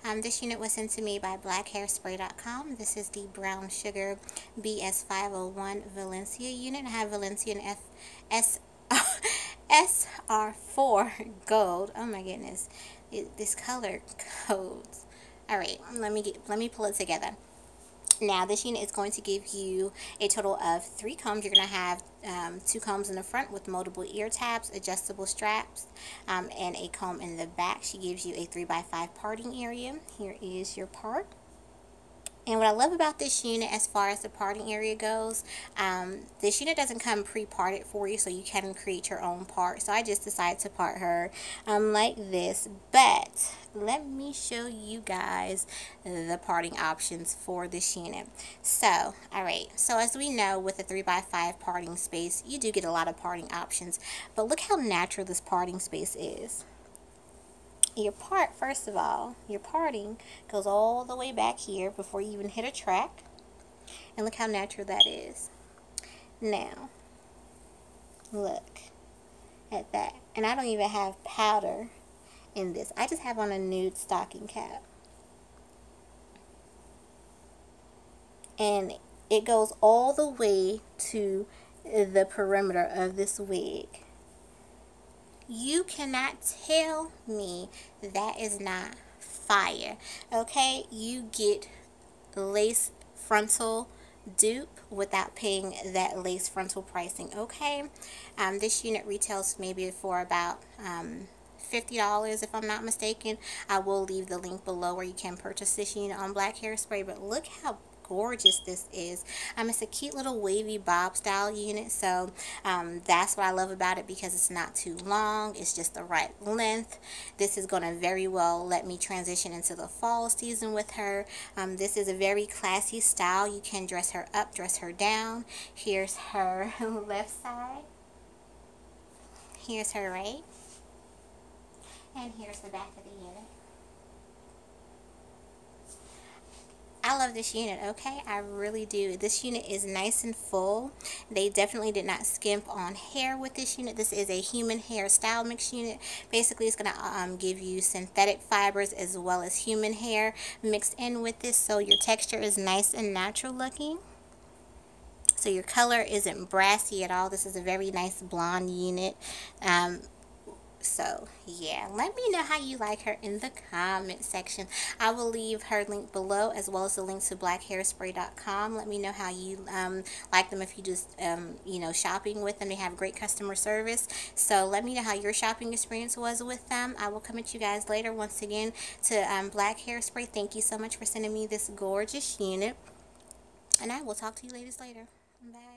This unit was sent to me by blackhairspray.com. This is the brown sugar BS501 Valencia unit. I have Valencia and SR4 gold. Oh my goodness, this color codes. All right, let me pull it together. Now, this unit is going to give you a total of 3 combs. You're going to have 2 combs in the front with multiple ear tabs, adjustable straps, and a comb in the back. She gives you a 3x5 parting area. Here is your part. And what I love about this unit as far as the parting area goes, this unit doesn't come pre-parted for you, so you can create your own part. So I just decided to part her like this. But let me show you guys the parting options for this unit. So, alright, so as we know, with a 3x5 parting space, you do get a lot of parting options. But look how natural this parting space is. Your part, first of all, your parting goes all the way back here before you even hit a track. And look how natural that is. Now, look at that. And I don't even have powder in this. I just have on a nude stocking cap. And it goes all the way to the perimeter of this wig. You cannot tell me that is not fire. Okay, you get lace frontal dupe without paying that lace frontal pricing. Okay, this unit retails maybe for about $50 if I'm not mistaken. I will leave the link below where you can purchase this unit on Black Hairspray. But look how gorgeous this is. It's a cute little wavy bob style unit, so that's what I love about it, because it's not too long, it's just the right length. This is going to very well let me transition into the fall season with her. This is a very classy style. You can dress her up, dress her down. Here's her left side, here's her right, and here's the back of the unit. I love this unit, okay? I really do. This unit is nice and full. They definitely did not skimp on hair with this unit. This is a human hair style mix unit. Basically, it's going to give you synthetic fibers as well as human hair mixed in with this, so your texture is nice and natural looking. So your color isn't brassy at all. This is a very nice blonde unit. So yeah, let me know how you like her in the comment section. I will leave her link below, as well as the link to blackhairspray.com. Let me know how you like them, if you just you know, shopping with them. They have great customer service, so let me know how your shopping experience was with them. I will come at you guys later. Once again, to Black Hairspray, thank you so much for sending me this gorgeous unit, and I will talk to you ladies later. Bye.